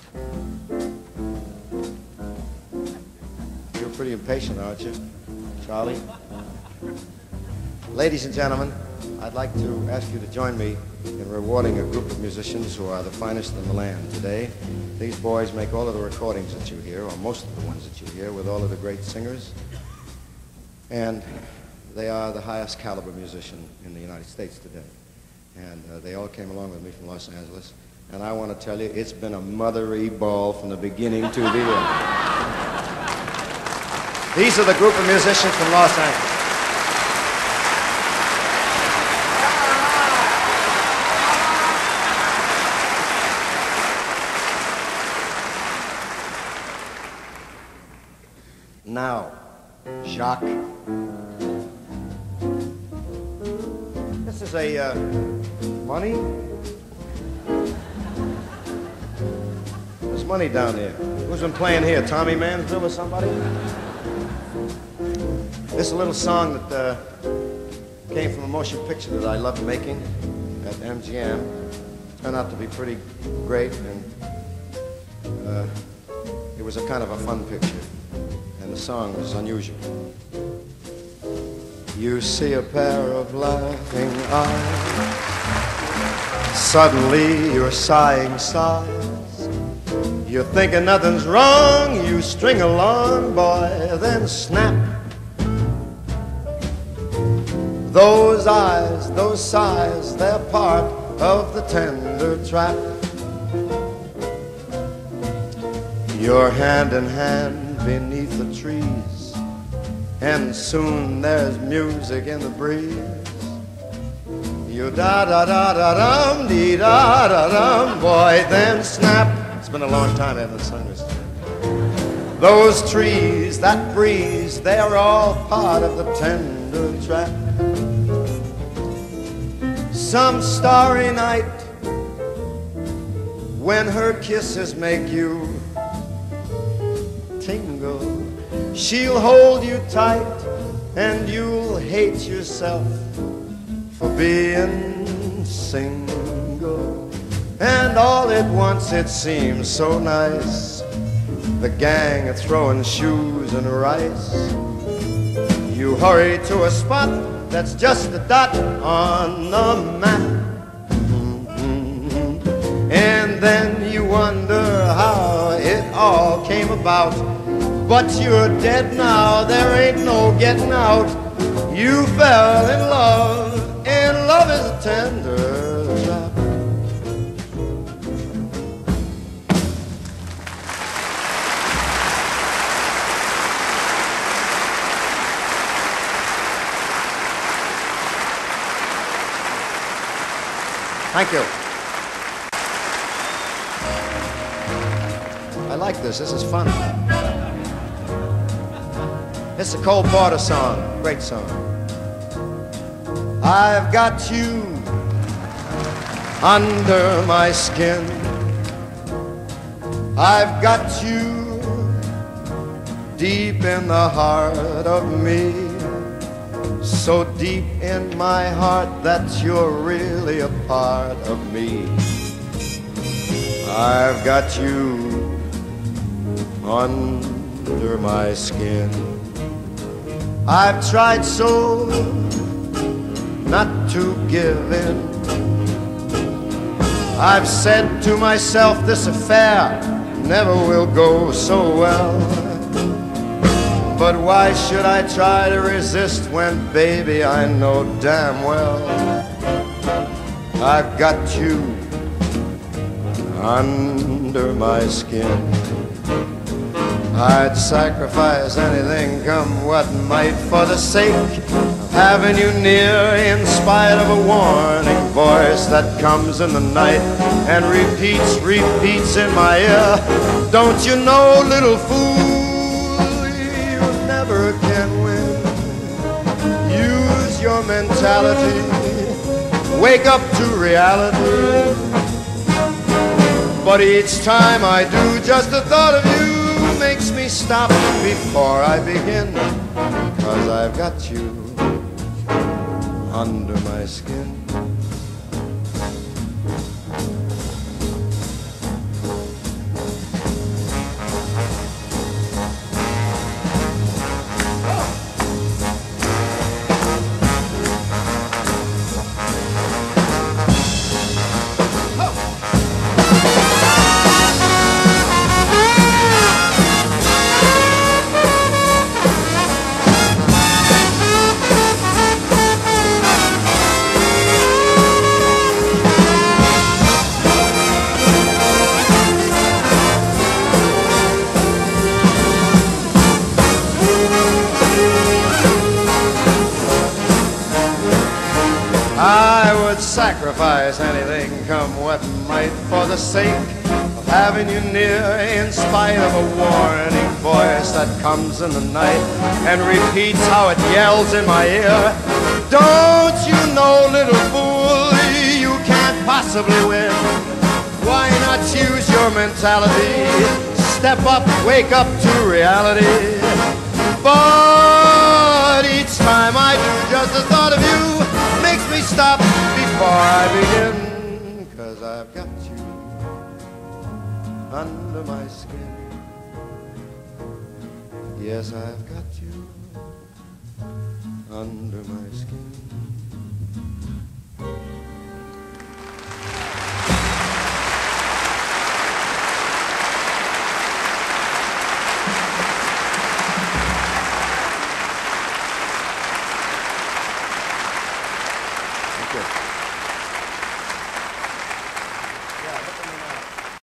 You're pretty impatient, aren't you, Charlie? Ladies and gentlemen, I'd like to ask you to join me in rewarding a group of musicians who are the finest in the land today. These boys make all of the recordings that you hear, or most of the ones that you hear, with all of the great singers. And they are the highest caliber musician in the United States today. And they all came along with me from Los Angeles. And I want to tell you, it's been a mothery ball from the beginning to the end. These are the group of musicians from Los Angeles. Now, Jacques. This is a money. There's money down there. Who's been playing here? Tommy Mansville or somebody? This is a little song that came from a motion picture that I loved making at MGM. Turned out to be pretty great, and it was a kind of a fun picture. And the song was unusual. You see a pair of laughing eyes. Suddenly you're sighing sighs. You're thinking nothing's wrong. You string along, boy, then snap. Those eyes, those sighs, they're part of the tender trap. You're hand in hand beneath the trees, and soon there's music in the breeze. You da-da-da-da-dum, dee-da-da-dum, boy, then snap. It's been a long time I haven't sung this. Those trees, that breeze, they're all part of the tender trap. Some starry night, when her kisses make you tingle, she'll hold you tight and you'll hate yourself for being single. And all at once it seems so nice, the gang are throwing shoes and rice. You hurry to a spot that's just a dot on the map. And then you wonder how it all came about. But you're dead now, there ain't no getting out. You fell in love, and love is a tender trap. Thank you. I like this. This is fun. It's a Cole Porter song. Great song. I've got you under my skin. I've got you deep in the heart of me. So deep in my heart that you're really a part of me. I've got you under my skin. I've tried so not to give in. I've said to myself, this affair never will go so well. But why should I try to resist when, baby, I know damn well I've got you under my skin. I'd sacrifice anything, come what might, for the sake of having you near, in spite of a warning voice that comes in the night and repeats, repeats in my ear. Don't you know, little fool, you never can win. Use your mentality, wake up to reality. But each time I do, just the thought of you makes me stop before I begin, 'cause I've got you under my skin. sacrifice anything, come what might, for the sake of having you near, in spite of a warning voice that comes in the night and repeats how it yells in my ear. Don't you know, little fool, you can't possibly win. Why not use your mentality? Step up, wake up to reality. But each time I do, just the thought of you makes me stop before I begin. 'Cause I've got you under my skin. Yes, I've got you under my skin.